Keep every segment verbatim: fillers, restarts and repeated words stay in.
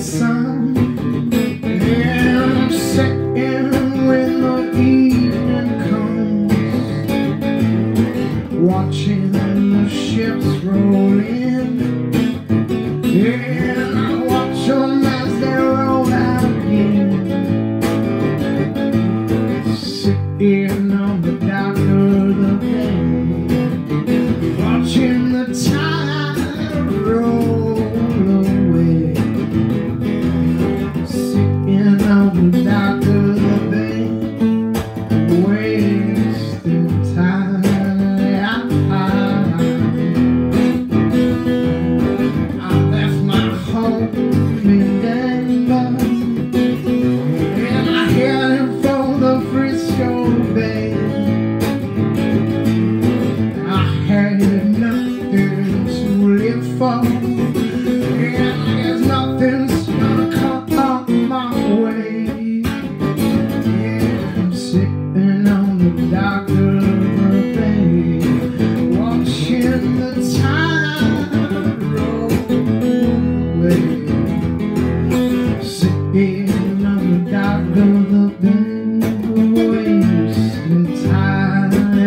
sun, and I'm sitting when the evening comes, watching the ships roll in, and I watch them as they roll out again, sitting on the dock of the bay, watching the tide roll away, sitting on the dock of the bay, wasting time. I left my home in Denver, and I headed for the Frisco Bay. I had nothing to live for, and I guess nothing's gonna come up my way. Yeah, I'm sitting on the dock of the bay, watching the tide roll away, sitting on the dock of the bay, wasting time.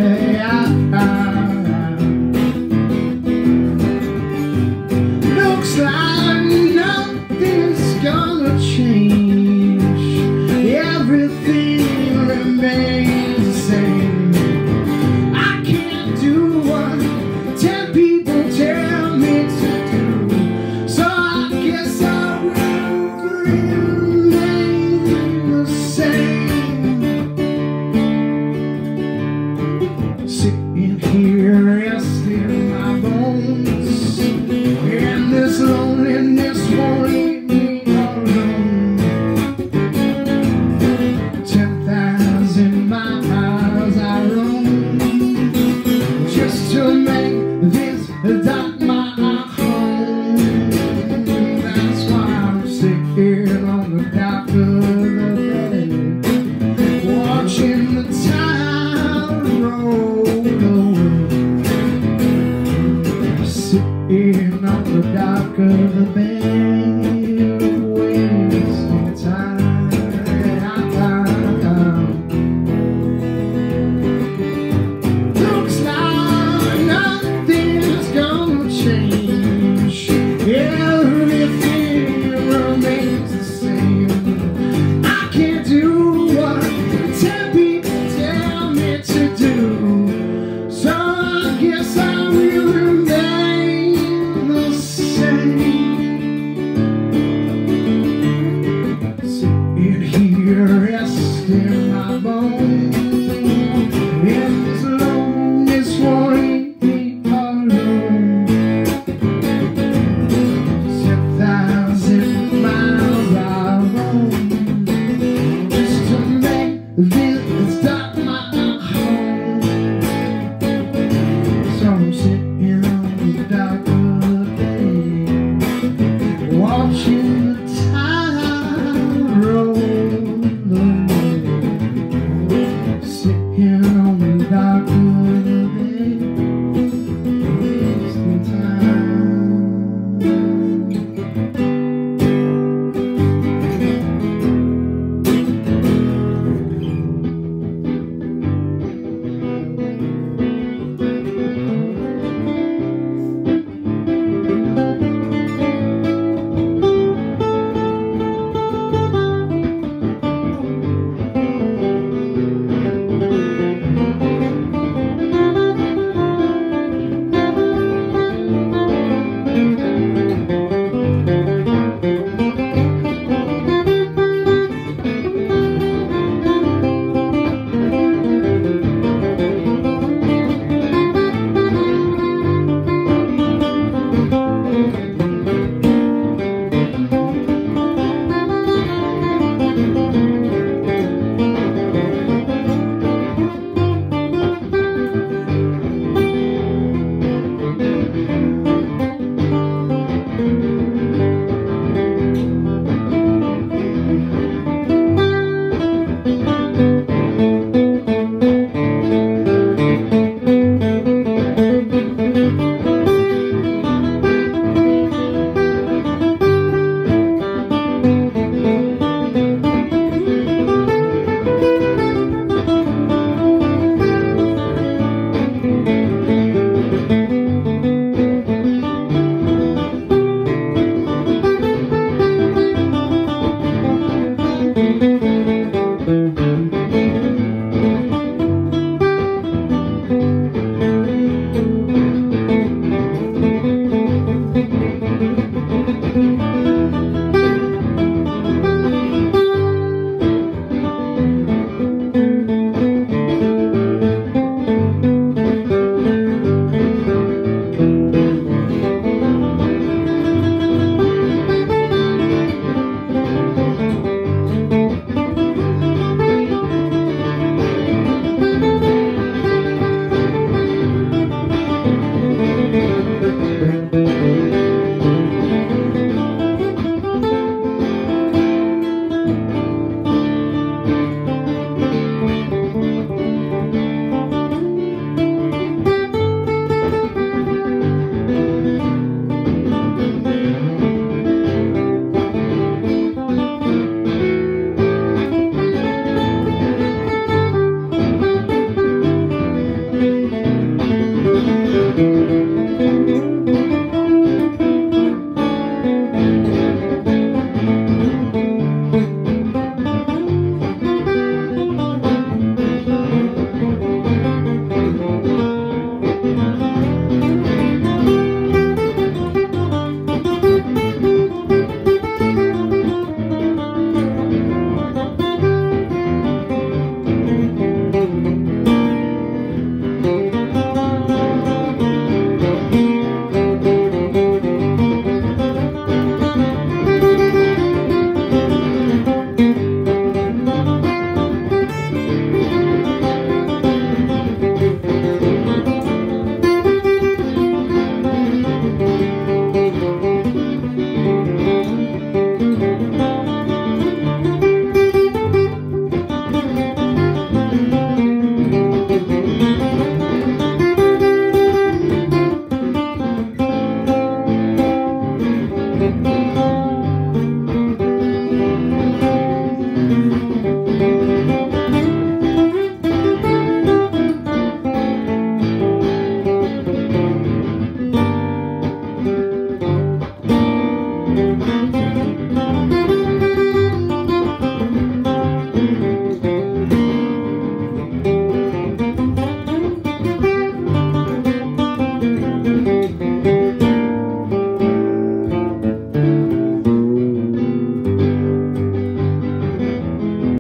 Looks like nothing's gonna change, everything remains the same. I can't do what ten people tell me to do, so I guess I will remain the same. Sitting here resting my bones, and this loneliness won't leave me alone. Ten thousand miles I roam just to make this dock my home. That's why I'm sitting on the dock of the bay, watching the tide roll away, sitting on the dock of the bay, wasting time. Looks like nothing's gonna change, everything remains the same. I can't do what ten people tell me to do, so I guess I will remain the same. Sitting here resting my bones, and this loneliness won't leave me alone. Ten thousand miles I roam just to make this dock my home. So I'm sitting on the dock of the bay, watching the tide roll away, Thank you.